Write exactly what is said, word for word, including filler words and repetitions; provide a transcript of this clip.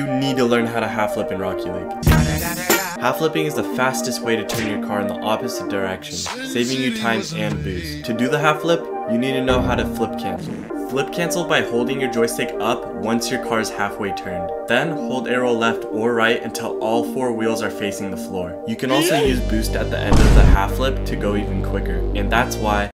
you need to learn how to half flip in Rocket League. Half flipping is the fastest way to turn your car in the opposite direction, saving you time and boost. To do the half flip, you need to know how to flip cancel. Flip cancel by holding your joystick up once your car is halfway turned. Then hold arrow left or right until all four wheels are facing the floor. You can also use boost at the end of the half flip to go even quicker, and that's why